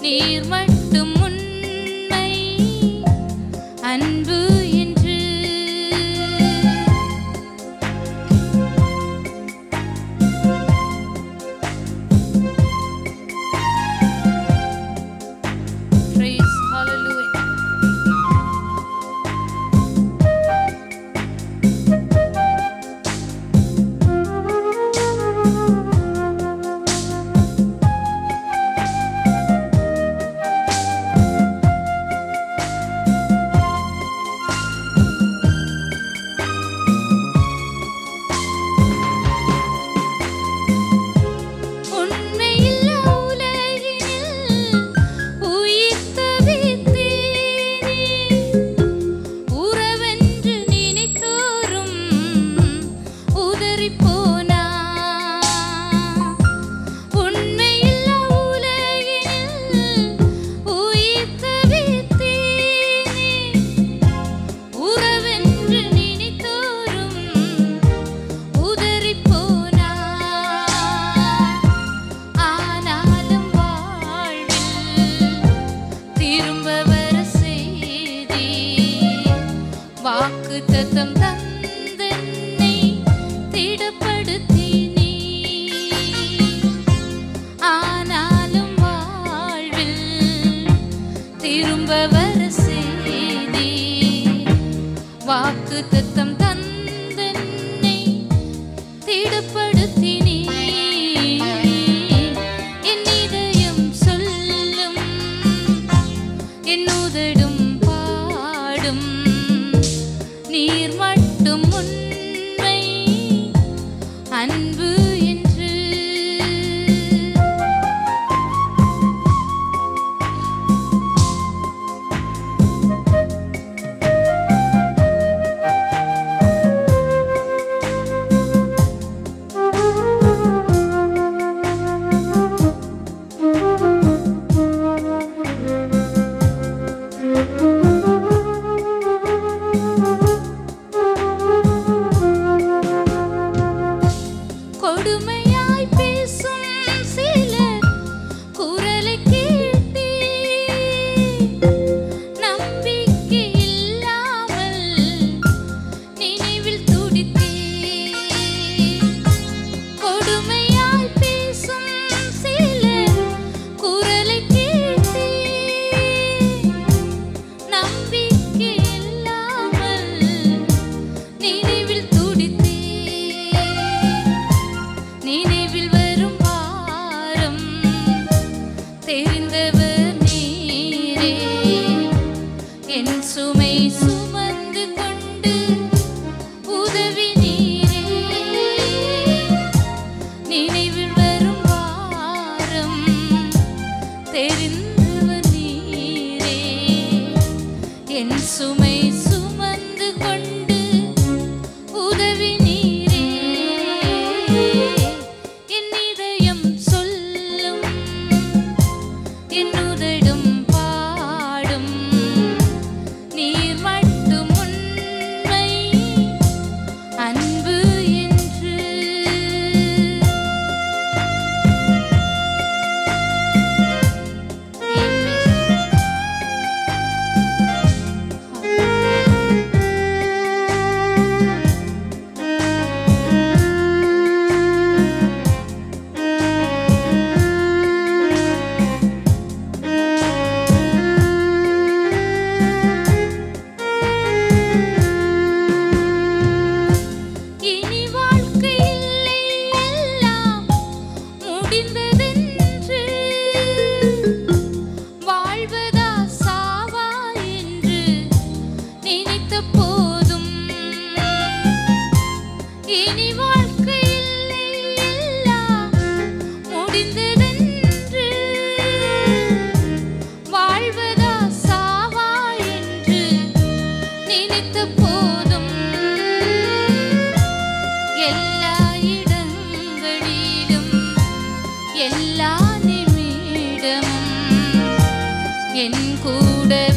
நீர் மட்டும் உண்மை அன்பு என்று praise hallelujah வாக்குத்தத்தம் தந்தென்னை திடப்படுத்தி நீ ஆனாலும் வாழ்வில் திரும்ப வர செய்தி வாக்குத்தத்தம் தந்தென்னை திடப்படுத்தி நீ என் இதயம் சொல்லும் என் உதடும் பாடும் நீர் மட்டும் உண்மை அன்பு என்று கொடுமையாய் பேசும் சிலர் குரலை கேட்டே நம்பிக்கை இல்லாமல் நினைவில் துடித்தே கொடுமையாய் பேசும் சிலர் குரலை கேட்டே நம்பிக்கை இல்லாமல் நினைவில் துடித்தே நினைவில் வரும் பாரம் தெரிந்தவர் நீரே என் சுமை சுமந்து கொண்டு உதவி நீரே நினைவில் வரும் பாரம் தெரிந்தவர் நீரே என் சுமை சுமந்து கொண்டு உதவி நீரே என் இதயம் சொல்லும் என் உதடும் பாடும் நீர் மட்டும் உண்மை அன்பு என்று இனி வாழ்க்கை இல்லை எல்லாம் முடிந்ததென்று வாழ்வதா சாவா என்று நினைத்த போதும் இனி வாழ்க்கை இல்லை எல்லாம் முடிந்ததென்று வாழ்வதா சாவா என்று நினைத்த போதும் எல்லா இடங்களிலும் எல்லா நிமிடமும் என் கூட